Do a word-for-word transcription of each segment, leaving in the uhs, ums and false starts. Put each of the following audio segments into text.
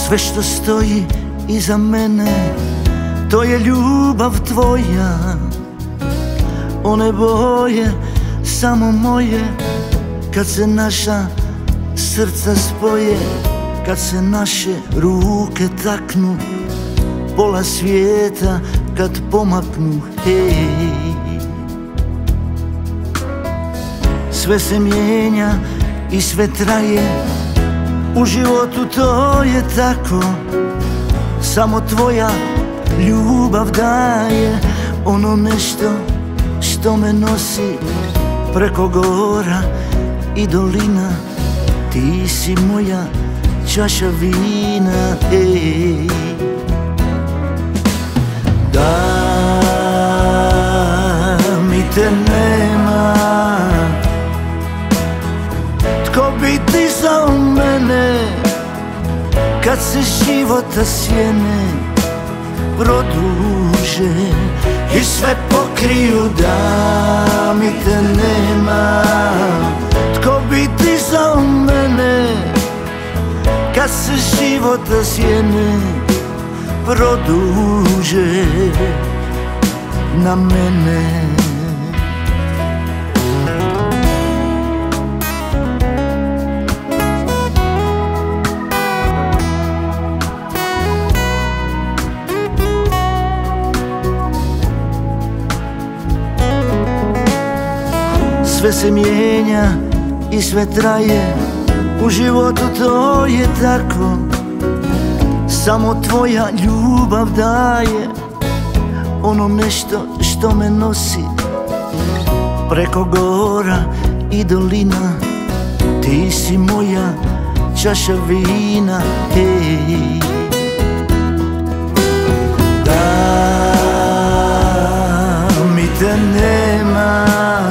Sve što stoji iza mene, to je ljubav tvoja. One boje samo moje, kad se naša srca spoje, kad se naše ruke taknu, pola svijeta kad pomaknu, hej. Sve se mijenja i sve traje, u životu to je tako. Samo tvoja ljubav daje ono nešto što me nosi preko gora i dolina. Ti si moja čaša vina, ej. Da mi te nema, tko bi dizao mene kad se života sjene produže i sve pokriju? Da mi te nema, tko bi dizao mene kad se života sjene produže na mene. Sve se mijenja i sve traje, u životu to je tako. Samo tvoja ljubav daje ono nešto što me nosi preko gora i dolina. Ti si moja čaša vina, ej. Da mi te nema,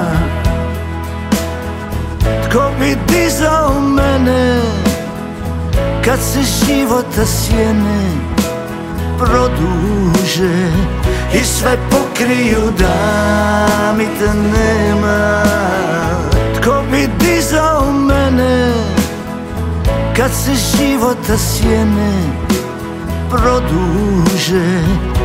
tko bi dizao mene kad se života sjene produže i sve pokriju? Da mi te nema, tko bi dizao mene kad se života sjene produže.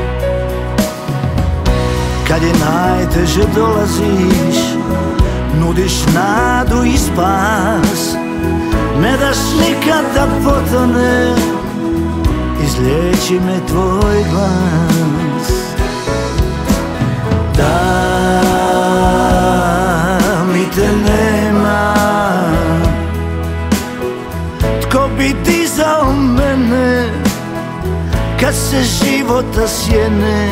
Kad je najteže dolaziš, nudiš nadu i spas, ne daš nikad da potone, izliječi me tvoj glas. Da mi te nema, tko bi dizao mene kad se života sjene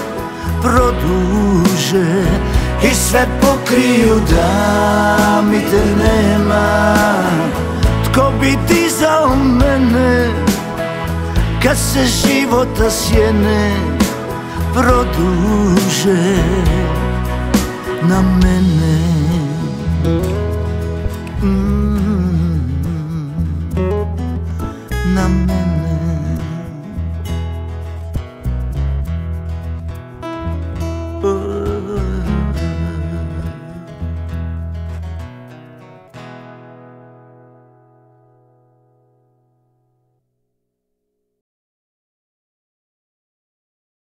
produže i sve pokriju? Da mi te nema, tko bi dizao mene kad se života sjene produže na mene. Mm, na mene.